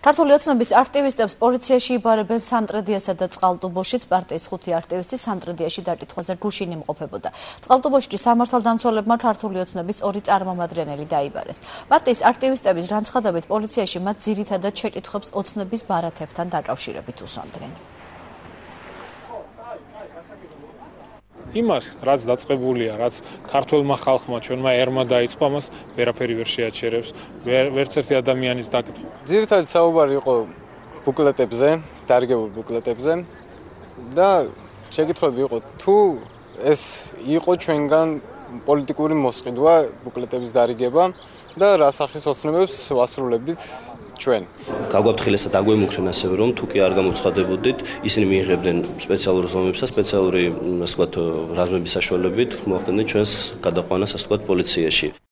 ქართული ოცნების აქტივისტებს პოლიციაში იბარებენ სამტრედიასა და წყალტუბოშიც. პარტიის 5 აქტივისტი სამტრედიაში დაკითხვაზე გუშინ იმყოფებოდა. წყალტუბოში სამართალდამცველებმა ქართული ოცნების 2 წარმომადგენელი დაიბარეს. პარტიის აქტივისტების განცხადებით პოლიციაში მათ ძირითადად შეკითხვებს ოცნების ბარათებთან დაკავშირებით უსვამდნენ. იმას, რაც დაწყებულია, რაც ქართველმა ხალხმა, ჩვენმა ერმა დაიწყო, ამას ვერაფერი ვერ შეაჩერებს, ვერც ერთი ადამიანის დაკითხვა. ძირითადად საუბარი იყო ბუკლეტებზე, დარგებულ ბუკლეტებზე და შეკითხვები იყო, თუ ეს იყო ჩვენგან პოლიტიკური მოსყიდვა ბუკლეტების დარიგება და რა სახის ოცნებებს ვასრულებდით ჩვენ. გაგვაფრთხილეს და დაგვემუქრენ ასევე რომ თუ კი არ გამოცხადებოდით, ისინი მიიღებდნენ სპეციალურ ზომებს და სპეციალური, ასე ვთქვათ, რაზმების საშუალებით მოახდენდნენ ჩვენს გადაყვანას, ასე ვთქვათ, პოლიციაში.